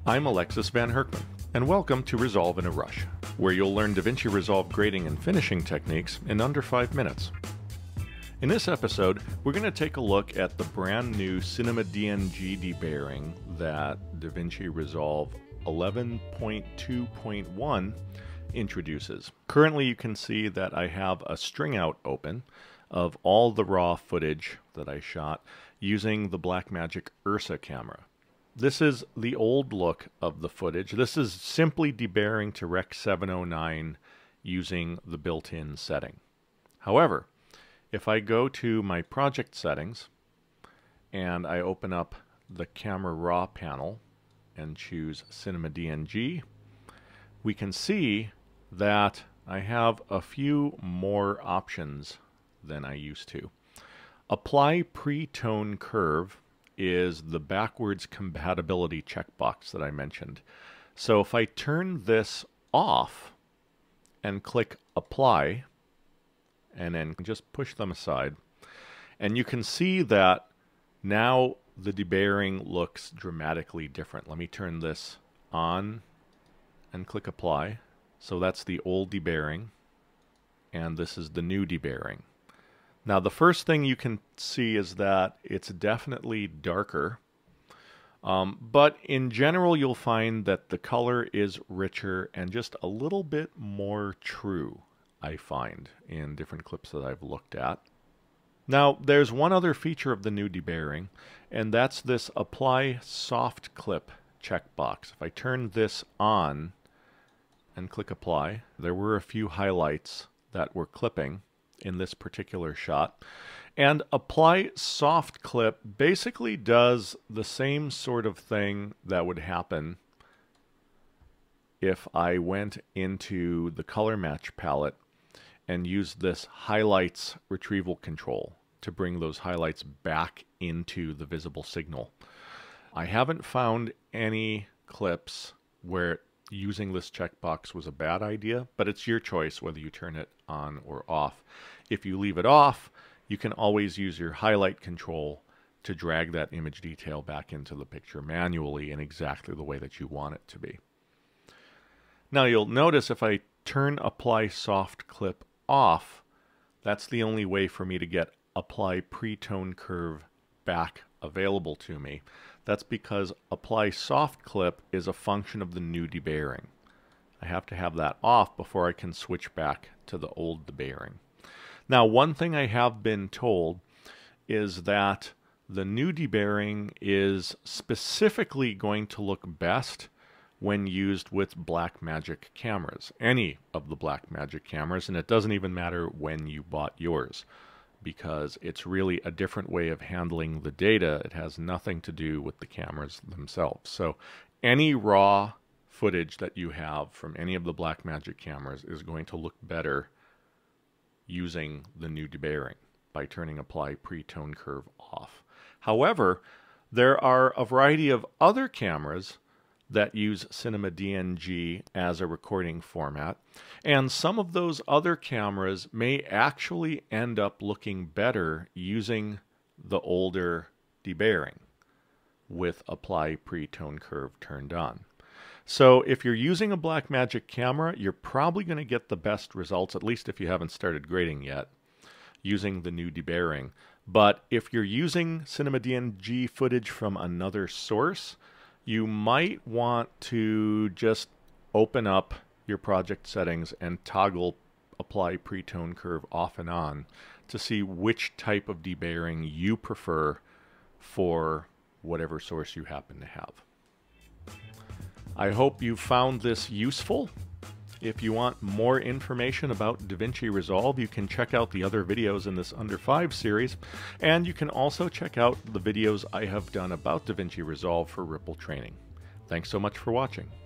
I'm Alexis Van Hurkman, and welcome to Resolve in a Rush, where you'll learn DaVinci Resolve grading and finishing techniques in under 5 minutes. In this episode, we're going to take a look at the brand new CinemaDNG debayering that DaVinci Resolve 11.2.1 introduces. Currently, you can see that I have a string out open of all the raw footage that I shot using the Blackmagic Ursa camera. This is the old look of the footage. This is simply debayering to Rec. 709 using the built-in setting. However, if I go to my project settings and I open up the camera raw panel and choose CinemaDNG, we can see that I have a few more options than I used to. Apply pre-tone curve is the backwards compatibility checkbox that I mentioned. So if I turn this off and click apply and then just push them aside, and you can see that now the debayering looks dramatically different. Let me turn this on and click apply. So that's the old debayering and this is the new debayering. Now the first thing you can see is that it's definitely darker, but in general you'll find that the color is richer and just a little bit more true, I find, in different clips that I've looked at. Now there's one other feature of the new debayering, and that's this apply soft clip checkbox. If I turn this on and click apply, there were a few highlights that were clipping in this particular shot. And apply soft clip basically does the same sort of thing that would happen if I went into the color match palette and used this highlights retrieval control to bring those highlights back into the visible signal. I haven't found any clips where using this checkbox was a bad idea, but it's your choice whether you turn it on or off. If you leave it off, you can always use your highlight control to drag that image detail back into the picture manually in exactly the way that you want it to be. Now you'll notice if I turn apply soft clip off, that's the only way for me to get apply pre-tone curve back available to me. That's because apply soft clip is a function of the new debayering. I have to have that off before I can switch back to the old debayering. Now, one thing I have been told is that the new debayering is specifically going to look best when used with Blackmagic cameras, any of the Blackmagic cameras, and it doesn't even matter when you bought yours, because it's really a different way of handling the data. It has nothing to do with the cameras themselves. So any raw footage that you have from any of the Blackmagic cameras is going to look better using the new debayering by turning apply pre-tone curve off. However, there are a variety of other cameras that use CinemaDNG as a recording format, and some of those other cameras may actually end up looking better using the older debayering with apply pre-tone curve turned on. So if you're using a Blackmagic camera, you're probably going to get the best results, at least if you haven't started grading yet, using the new debayering. But if you're using CinemaDNG footage from another source, you might want to just open up your project settings and toggle apply pre-tone curve off and on to see which type of debayering you prefer for whatever source you happen to have. I hope you found this useful. If you want more information about DaVinci Resolve, you can check out the other videos in this Under 5 series, and you can also check out the videos I have done about DaVinci Resolve for Ripple training. Thanks so much for watching.